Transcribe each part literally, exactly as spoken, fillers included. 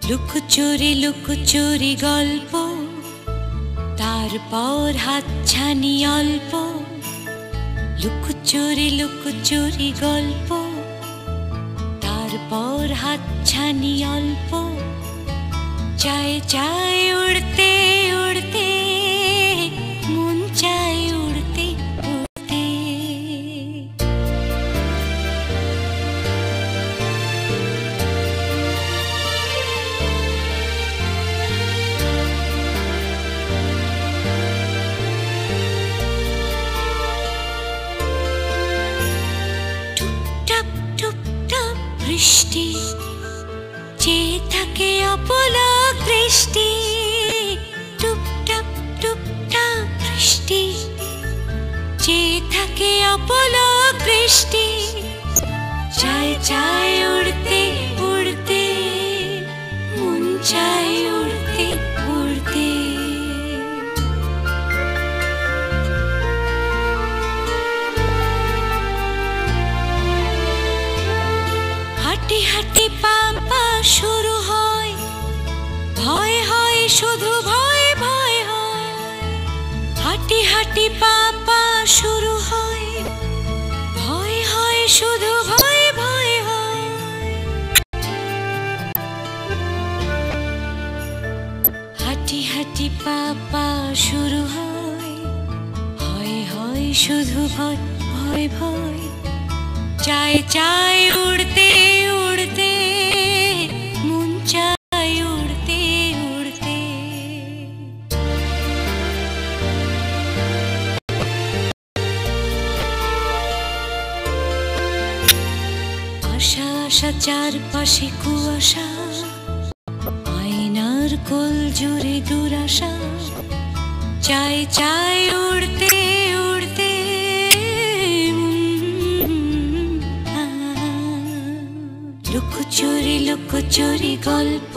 লুকোচুরি লুকোচুরি গল্প, তারপর হাতছানি অল্প। লুকোচুরি লুকোচুরি গল্প, তারপর হাতছানি অল্প। চায় চায় উড়তে উড়তে, মন চায় উড়তে উড়তে। টুপটাপ টুপটাপ বৃষ্টি, চেয়ে থাকে অপলক দৃষ্টি। টুপটাপ টুপটাপ বৃষ্টি, চেয়ে থাকে অপলক দৃষ্টি। চায় চায় উড়তে উড়তে, মন চায় উড়তে উড়তে। হাঁটি হাঁটি পা পা শুরু হয়, ভয় হয় শুধু ভয় ভয় হয়। হাঁটি হাঁটি পা পা শুরু হয়, ভয় হয় শুধু ভয় ভয় হয়। হাঁটি হাঁটি পা পা শুরু হয়, ভয় হয় শুধু ভয় ভয় ভয়। চায় চায় উড়তে উড়তে, মন চায় উড়তে উড়তে। আশা আশা চারপাশে কুয়াশা, আয়নার কোল জুড়ে দুরাশা। চায় চায় উড়তে উড়তে, লুকোচুরি লুকোচুরি গল্প,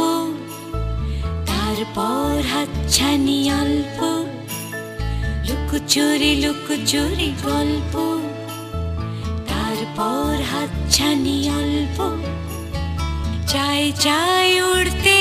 তারপর হাতছানি অল্প। লুকোচুরি লুকোচুরি গল্প, তারপর হাতছানি অল্প। চায় চায় উড়তে